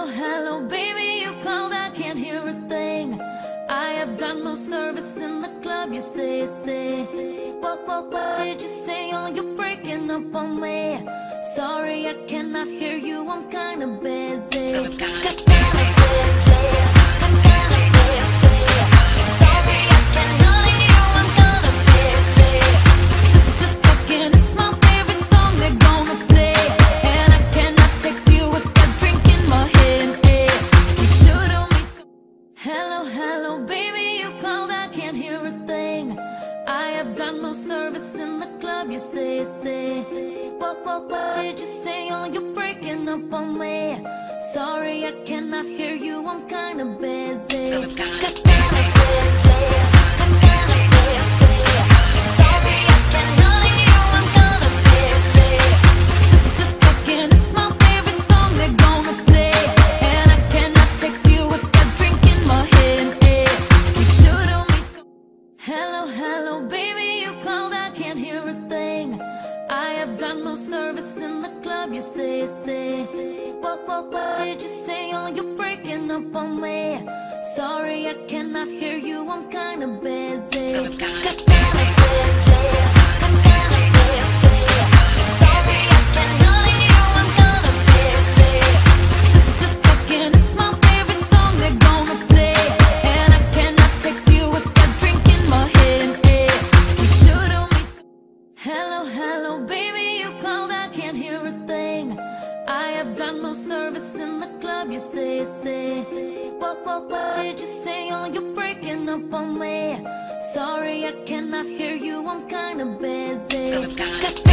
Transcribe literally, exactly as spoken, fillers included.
hello, baby, you called, I can't hear a thing. I have got no service in the club, you say, say. What, what, what did you say? Oh, you're breaking up on me. Sorry, I cannot hear you, I'm kinda busy. I'm kinda busy. Hello, hello, baby, you called, I can't hear a thing. I have got no service in the club, you say, say. What, what, what did you say? Oh, you're breaking up on me. Sorry, I cannot hear you, I'm kinda busy. I'm kinda busy. Hello, hello, baby, you called, I can't hear a thing. I have got no service in the club, you say, say. What, what, what did you say? Oh, you're breaking up on me. Sorry, I cannot hear you, I'm kinda busy. I'm kinda busy. Hello, hello, baby, you called, I can't hear a thing. I have got no service in the club, you say, say. What, what, what did you say? Oh, you're breaking up on me. Sorry, I cannot hear you, I'm kinda busy.